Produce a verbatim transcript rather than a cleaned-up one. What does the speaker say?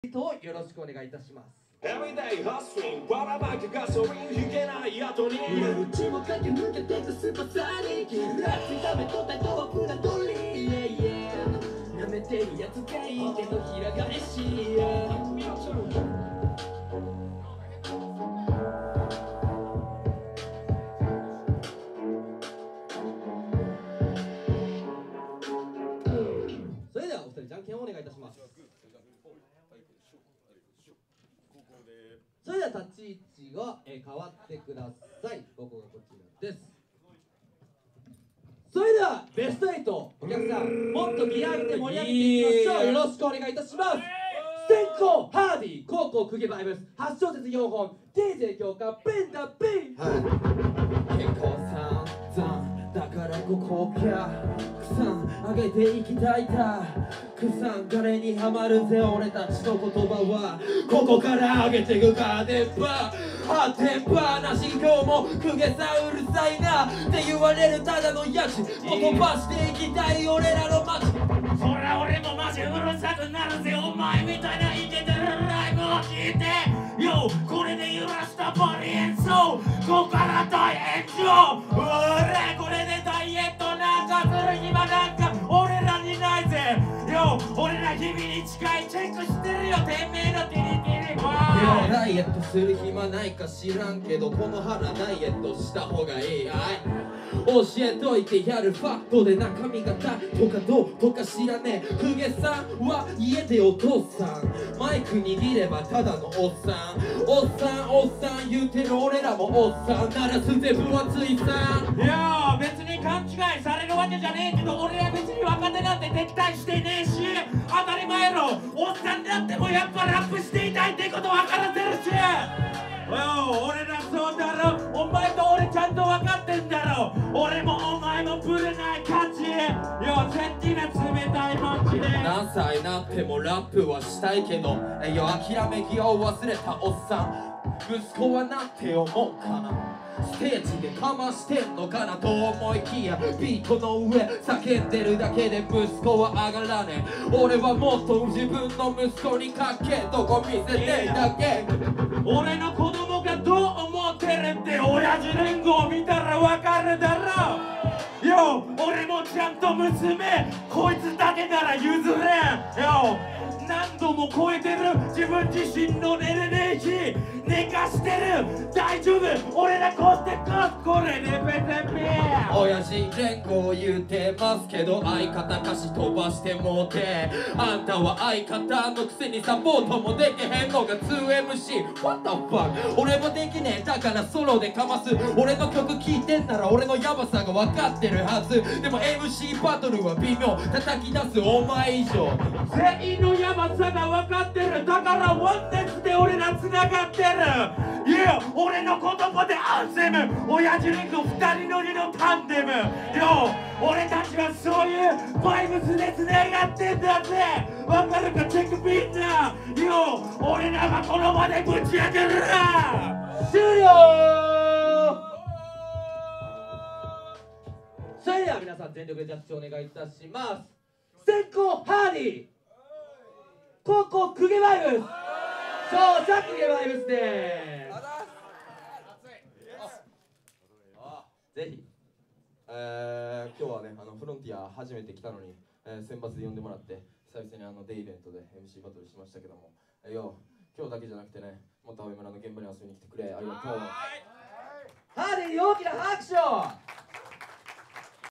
とよろしくお願いいたします。 Everyday hustling ばらまきガソリン引けない後にうちも駆け抜けてくスーパーサニーラッツ食べとったとはプラトリー yeah, yeah なめてるやつがいいけどひら返し、yeah それではお二人じゃんけんをお願いいたします。それでは立ち位置が、えー、変わってください。ここがこちらです。それではベストエイト、お客さんもっと見上げて盛り上げていきましょう。よろしくお願いいたします。先行ハーディー、高校クゲバイブス、はち小節よんほん、ディージェー 強化ベンダービー。 はい結構散々だからここピャクサン上げていきたいたクサンガレにはまるぜ俺たちの言葉はここから上げてくガーデンバー発展バーなし今日もクゲさうるさいなって言われるただのヤジも飛ばしていきたい俺らの街そら俺もマジうるさくなるぜお前みたいなイケてるライブを聞いてよこれで揺らしたバリ演奏ここから大炎上俺これでダイエットなんかする暇なんか俺らにないぜよ俺ら日々に近いチェックしてるよてめえのティリティリわダイエットする暇ないか知らんけどこの腹ダイエットした方がいいはい教えといてやるファクトで中身が大とかどうとか知らねえクゲさんは家でお父さんマイク握ればただのおっさんおっさんおっさん言うてる俺らもおっさんならすぜ分厚いさんいや別に勘違いされるわけじゃねえけど俺は別に若手なんて敵対してねえし当たり前やろおっさんになってもやっぱラップしていたいってこと分からせるし俺らそうだろお前と俺ちゃんと分かってんだろ俺もお前もぶれない価値よ絶対な冷たいマジで何歳になってもラップはしたいけどえよ諦め気を忘れたおっさん息子はなんて思うかなステージでかましてんのかなと思いきやビートの上叫んでるだけで息子は上がらねえ俺はもっと自分の息子にかけとこ見せてだけ俺の子供がどう思ってるって親父連合見たらわかるだろよ俺もちゃんと娘こいつだけなら譲れんよ何度も超えてる自分自身の寝れねえ日寝かしてる大丈夫俺らこってここれレペゼピー親父連合言うてますけど相方歌詞飛ばしてもうてあんたは相方のくせにサポートもできへんのが ツーエムシー What the fuck 俺もできねえだからソロでかます俺の曲聴いてんなら俺のヤバさが分かってるはずでも エムシー バトルは微妙叩き出すお前以上全員のヤバさが分かってるだからワンネスで俺ら繋がってるいや俺の言葉でアンセム親父連合二人乗りのタンデムよ俺たちはそういうバイブスで繋がってんだぜわかるかチェックみんなよ俺らがこの場でぶち上げるな終了。それでは皆さん全力でジャッジお願いいたします。先行ハーディー、後攻クゲバイブス、勝者クゲバイブスです。 ぜひ、えー、今日はねあのフロンティア初めて来たのに、えー、選抜で呼んでもらって久々にあのデイイベントで エムシー バトルしましたけども、えー、よ今日だけじゃなくてねもっと青山村の現場に遊びに来てくれありがとう。 ハーディーに大きな拍手を。